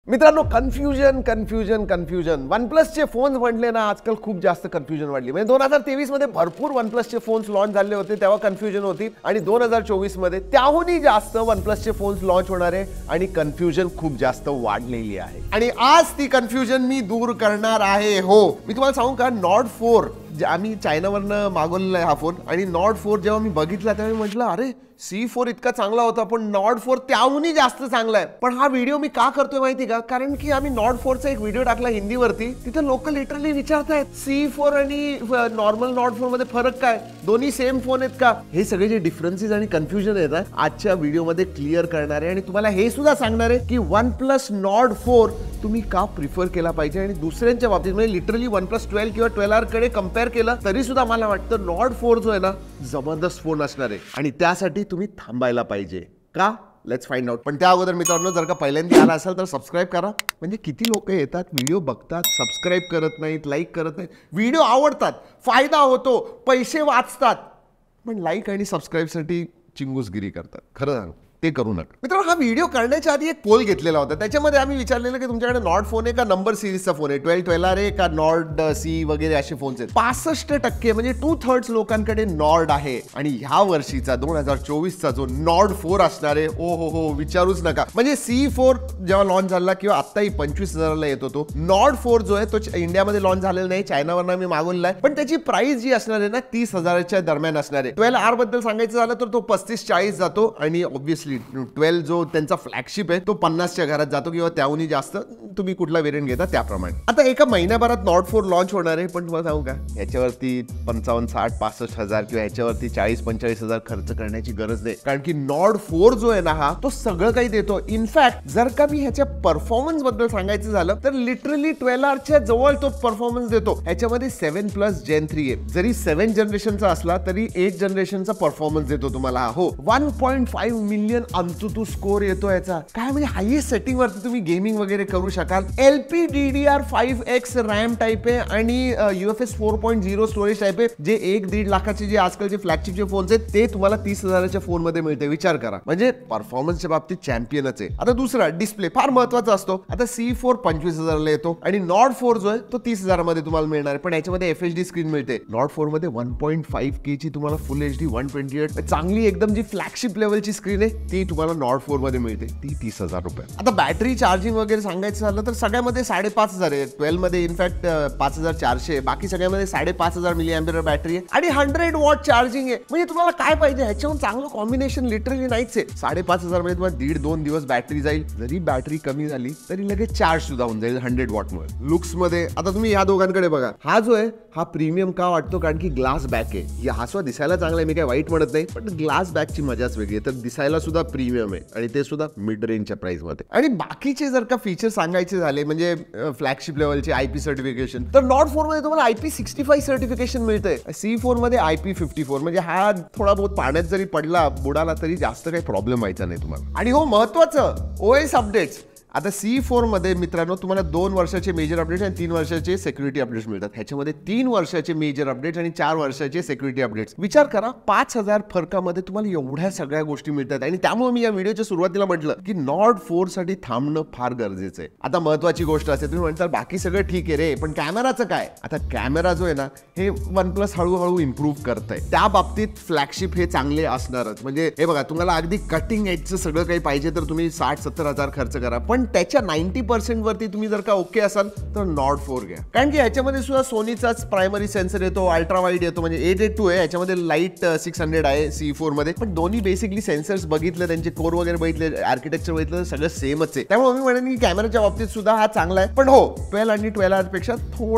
मित्रांनो, confusion one प्लसचे phones म्हटले ना आजकाल खूप जास्त कन्फ्युजन वाढली. म्हणजे 2023 मध्ये भरपूर वन प्लसचे फोन्स लॉन्च झाले होते, तेव्हा कन्फ्युजन होती. आणि 2024 मध्ये त्याहूनही जास्त वन प्लसचे फोन्स लॉन्च होणार आहे आणि कन्फ्युजन खूप जास्त वाढलेली आहे. आणि आज ती कन्फ्युजन मी दूर करणार आहे. हो, मी तुम्हाला सांगू का, नॉर्ड 4 आम्ही चायनावरनं मागवलेला आहे हा फोन. आणि नॉर्ड 4 जेव्हा मी बघितला तेव्हा मी म्हटलं, अरे C4 इतका चांगला होता, पण नॉर्ड 4 त्याहूनही जास्त चांगला आहे. पण हा व्हिडिओ मी का करतोय माहिती का? कारण की आम्ही नॉर्ड 4चा एक व्हिडिओ टाकला हिंदीवरती. तिथे लोक लिटरली विचारतायत C4 आणि नॉर्मल नॉर्ड 4 मध्ये फरक काय, दोन्ही सेम फोन आहेत का? हे सगळे जे डिफरन्सेस आणि कन्फ्युजन आहेत ना, आजच्या व्हिडिओमध्ये क्लिअर करणार आहे. आणि तुम्हाला हे सुद्धा सांगणार आहे की वन प्लस नॉर्ड 4 तुम्ही का प्रिफर केला पाहिजे. आणि दुसऱ्यांच्या बाबतीत म्हणजे लिटरली वन प्लस 12 किंवा 12R कडे कम्पेअर केलं तरी सुद्धा मला वाटतं नॉर्ड 4 जो आहे ना, जबरदस्त फोन असणार आहे. आणि त्यासाठी तुम्ही थांबायला पाहिजे का? Let's find out. पण त्या अगोदर मित्रांनो, जर का पहिल्यांदा आला असाल तर सबस्क्राईब करा. म्हणजे किती लोक येतात, व्हिडिओ बघतात, सबस्क्राईब करत नाहीत, लाईक करत नाहीत. व्हिडिओ आवडतात, फायदा होतो, पैसे वाचतात, पण लाईक आणि सबस्क्राईबसाठी चिंगूसगिरी करतात. खरं सांग, ते करू नका. मित्रांनो, हा व्हिडिओ करण्याच्या आधी एक पोल घेतलेला होता. त्याच्यामध्ये आम्ही विचारलेलं की तुमच्याकडे नॉर्ड फोन आहे का नंबर सिरीजचा फोन आहे, 12R आहे का नॉर्ड C वगैरे असे फोन्स आहेत. 65% म्हणजे 2/3 लोकांकडे नॉर्ड आहे. आणि ह्या वर्षीचा 2024चा जो नॉर्ड 4 असणार आहे, ओ हो विचारूच नका. म्हणजे C4 जेव्हा लॉन्च झाला किंवा आत्ताही 25,000ला येत होतो, नॉर्ड 4 जो आहे तो इंडियामध्ये लॉन्च झालेला नाही, चायनावरनं मी मागवलेला आहे. पण त्याची प्राइस जी असणार आहे ना, 30,000च्या दरम्यान असणार आहे. 12R बद्दल सांगायचं झालं तर तो 35-40 जातो. आणि ऑब्व्हियसली 12 जो त्यांचा फ्लॅगशिप आहे तो 50च्या घरात जातो किंवा त्याहूनही जास्त, तुम्ही कुठला वेरियंट घेता त्याप्रमाणे. आता एका महिन्याभरात नॉर्ड 4 लॉन्च होणार आहे. पण तुम्हाला सांगू का, याच्यावरती 55, 60, 65,000 किंवा याच्यावरती 40-45,000 खर्च करण्याची गरज नाही. कारण की नॉर्ड 4 जो आहे ना, हा तो सगळं काही देतो. इनफॅक्ट जर का मी ह्याच्या परफॉर्मन्स बद्दल सांगायचं झालं तर लिटरली 12Rच्या जवळ तो परफॉर्मन्स देतो. याच्यामध्ये 7+ Gen 3 आहे. जरी 7 जनरेशनचा असला तरी 8 जनरेशनचा परफॉर्मन्स देतो तुम्हाला. हो, 1.5 मिलियन अंतुतू स्कोर येतो याचा. काय म्हणजे हायेस्ट सेटिंग वरती तुम्ही गेमिंग वगैरे करू शकाल. LPDDR5X रॅम टाइप आहे आणि UFS 4.0 स्टोरेज टाइप आहे. जे 1-1.5 लाखाचे जे आजकालचे फ्लॅगशिपचे फोन्स आहेत ते तुम्हाला 30,000च्या फोन मध्ये मिळते. विचार करा, म्हणजे परफॉर्मन्सच्या बाबतीत चॅम्पियनच आहे. आता दुसरा, डिस्प्ले फार महत्वाचा असतो. आता C4 25,000ला येतो आणि नॉर्ड 4 जो आहे तो 30,000 मध्ये तुम्हाला मिळणार आहे. पण याच्यामध्ये FHD स्क्रीन मिळते. नॉर्ड 4 मध्ये 1.5K ची तुम्हाला फुल HD 128 चांगली एकदम जी फ्लॅगशिप लेवलची स्क्रीन आहे ती तुम्हाला नॉर्ड 4 मध्ये मिळते. ती 30,000 रुपये. आता बॅटरी चार्जिंग वगैरे सांगायचं झालं तर सगळ्यामध्ये 5,500 आहे. 12 मध्ये इनफॅक्ट 5,400, बाकी सगळ्यामध्ये 5,500 mAh बॅटरी आहे आणि 100W चार्जिंग आहे. म्हणजे तुम्हाला काय पाहिजे, ह्याच्याहून चांगलं कॉम्बिनेशन लिटरली नाहीच आहे. 5,500 मध्ये तुम्हाला 1.5-2 दिवस बॅटरी जाईल. जरी बॅटरी कमी झाली तरी लगेच चार्ज सुद्धा होऊन जाईल 100W मुळे. लुक्स मध्ये आता तुम्ही या दोघांकडे बघा. हा जो आहे हा प्रीमियम का वाटतो, कारण की ग्लास बॅक आहे. हा सुद्धा दिसायला चांगला आहे, मी काय वाईट म्हणत नाही, पण ग्लास बॅकची मजाच वेगळी आहे. तर दिसायला सुद्धा प्रीमियम आहे आणि ते सुद्धा मिड रेंजच्या प्राइस मध्ये. आणि बाकीचे जर का फीचर सांगायचे झाले म्हणजे फ्लॅगशिप लेवलचे IP सर्टिफिकेशन, तर नॉर्ड 4 मध्ये तुम्हाला IP65 सर्टिफिकेशन मिळतंय. C4 मध्ये IP54. म्हणजे हा थोडा बहुत पाण्यात जरी पडला, बुडाला, तरी जास्त काही प्रॉब्लेम व्हायचा नाही तुम्हाला. आणि हो, महत्वाचं OS अपडेट्स. आता C4 मध्ये मित्रांनो तुम्हाला 2 वर्षाचे मेजर अपडेट्स आणि 3 वर्षाचे सिक्युरिटी अपडेट्स मिळतात. ह्याच्यामध्ये 3 वर्षाचे मेजर अपडेट्स आणि 4 वर्षाचे सिक्युरिटी अपडेट्स. विचार करा, 5,000 फरकामध्ये तुम्हाला एवढ्या सगळ्या गोष्टी मिळतात. आणि त्यामुळे मी या व्हिडिओच्या सुरुवातीला म्हटलं की नॉर्ड 4 साठी थांबणं फार गरजेचं आहे. आता महत्वाची गोष्ट असते, तुम्ही म्हणता बाकी सगळं ठीक आहे रे, पण कॅमेराचं काय? आता कॅमेरा जो आहे ना, हे वन प्लस हळूहळू इम्प्रूव्ह करतंय. त्या बाबतीत फ्लॅगशिप हे चांगले असणारच. म्हणजे हे बघा, तुम्हाला अगदी कटिंग एजचं सगळं काही पाहिजे तर तुम्ही 60-70 हजार खर्च करा. पण त्याच्या 90% वरती तुम्ही जर का ओके असाल तर नॉर्ड 4 घ्या. कारण की ह्याच्यामध्ये सुद्धा सोनीचाच प्रायमरी सेन्सर येतो, अल्ट्रा वाईड येतो. म्हणजे 882 आहे, ह्याच्यामध्ये लाईट 600 आहे C4 मध्ये. पण दोन्ही बेसिकली सेन्सर्स बघितले, त्यांचे कोर वगैरे बघितले, आर्किटेक्चर बघितलं, सगळं सेमच आहे. त्यामुळे मी म्हणेन की कॅमेराच्या बाबतीत सुद्धा हा चांगला आहे. पण हो, 12 आणि 12R पेक्षा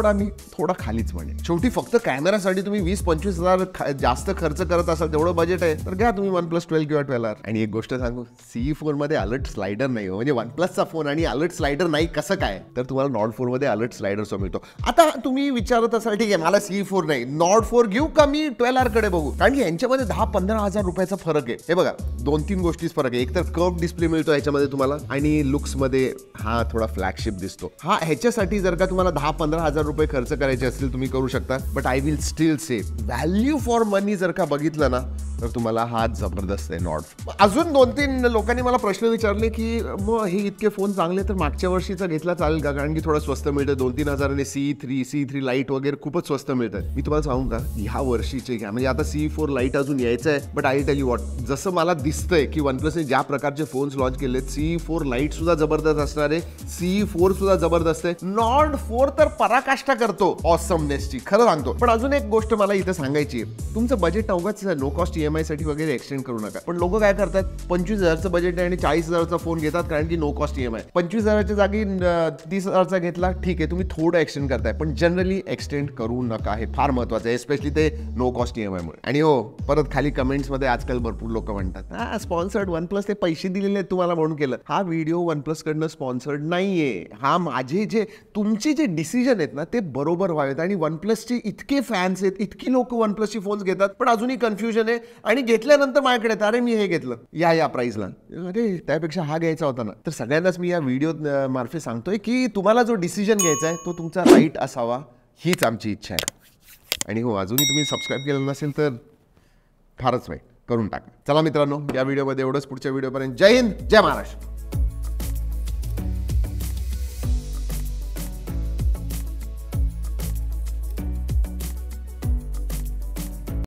थोडा खालीच म्हणेन. शेवटी फक्त कॅमेरासाठी तुम्ही 20-25 हजार जास्त खर्च करत असाल, तेवढं बजेट आहे तर घ्या तुम्ही OnePlus 12 किंवा 12R. आणि एक गोष्ट सांगू, C4 मध्ये अलर्ट स्लायडर नाही. म्हणजे OnePlusचा फोन आणि अलर्ट स्लायडर नाही कसं काय, तर तुम्हाला नॉर्ड 4 मध्ये अलर्ट स्लायडर मिळतो. आता तुम्ही विचारत असाल, ठीक आहे मला C4 नाही, नॉर्ड 4 घेऊ का मी 12R कडे बघू? कारण की यांच्यामध्ये 10-15 हजार रुपयाचा फरक आहे. हे बघा, 2-3 गोष्टीच फरक आहे. एक तर कर्व डिस्प्ले मिळतो ह्याच्यामध्ये तुम्हाला, आणि लुक्स मध्ये हा थोडा फ्लॅगशिप दिसतो. हा ह्याच्यासाठी जर का तुम्हाला 10-15 हजार रुपये खर्च करायचे असतील तुम्ही करू शकता. But I will still say value for money जर का बघितलं ना, तर तुम्हाला हा जबरदस्त आहे नॉर्ड. अजून 2-3 लोकांनी मला प्रश्न विचारले की मग हे इतके फोन चांगले तर मागच्या वर्षीचा घेतला चालेल का? कारण की थोडं स्वस्त मिळतं, 2-3 हजाराने C3 लाईट वगैरे खूपच स्वस्त मिळतं. मी तुम्हाला सांगू का, ह्या वर्षीचे घ्या. म्हणजे आता C4 लाईट अजून यायचं आहे, but I tell you what, जसं मला दिसतंय की OnePlusने ज्या प्रकारचे फोन्स लॉन्च केलेत, C4 लाईट सुद्धा जबरदस्त असणार आहे, C4 सुद्धा जबरदस्त आहे, Nord 4 तर पराकाष्ठा करतो ऑसमनेसची, खरं सांगतो. पण अजून एक गोष्ट मला इथे सांगायची आहे, तुमचं बजेट अवघाच नो कॉस्ट EMI साठी वगैरे एक्सटेंड करू नका. पण लोक काय करतात, 25,000चं बजेट आहे आणि 40,000चा फोन घेतात कारण की नो कॉस्ट EMI. 25,000च्या जागी 30,000चा घेतला, ठीक आहे, तुम्ही थोडं एक्सटेंड करताय, पण जनरली एक्सटेंड करू नका. हे फार महत्वाचं आहे, स्पेशली ते नो कॉस्ट EMI मुळे. आणि हो, परत खाली कमेंट्समध्ये आजकाल भरपूर लोक म्हणतात, हा स्पॉन्सर्ड OnePlus, ते पैसे दिलेले आहेत तुम्हाला म्हणून केलं. हा व्हिडिओ OnePlus कडनं स्पॉन्सर्ड नाहीये. हा माझे जे तुमचे जे डिसिजन आहेत ना, ते बरोबर व्हावेत. आणि OnePlusचे इतके फॅन्स आहेत, इतकी लोक OnePlusचे फोन्स घेतात, पण अजूनही कन्फ्युजन आहे. आणि घेतल्यानंतर माझ्याकडे येतात, अरे मी हे घेतलं या प्राइसला, अरे त्यापेक्षा हा घ्यायचा होता ना. तर सगळ्यांनाच मी या व्हिडिओ मार्फत सांगतोय की तुम्हाला जो डिसिजन घ्यायचा आहे तो तुमचा राईट असावा, हीच आमची इच्छा आहे. आणि हो, अजूनही तुम्ही सबस्क्राईब केलं नसेल तर फारच वाईट, करून टाका. चला मित्रांनो, या व्हिडिओमध्ये एवढंच. पुढच्या व्हिडिओपर्यंत जय हिंद, जय महाराष्ट्र.